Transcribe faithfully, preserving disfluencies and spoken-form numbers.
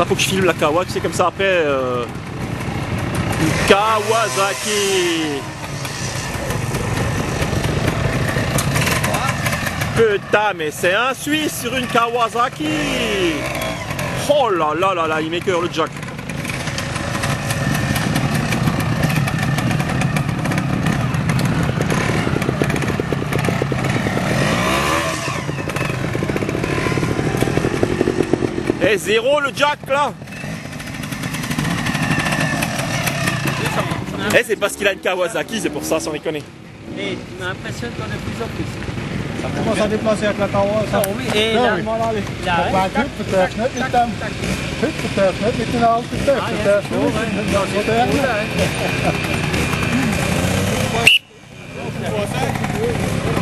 Ça faut que je filme la Kawa, tu sais, comme ça après. Euh... Une Kawasaki. Putain, mais c'est un Suisse sur une Kawasaki. Oh là là là là, il m'écoeure le jack. Eh, zéro le jack là. Eh, c'est parce qu'il a une Kawasaki, c'est pour ça, sans déconner. Et tu m'impressionnes qu'on a plus en plus. Ça commence à déplacer avec la Kawasaki. Ah oui, et là, là, maar goed vertrekt net niet dan. Goed vertrekt net niet in alles vertrekt. Vertrekt net.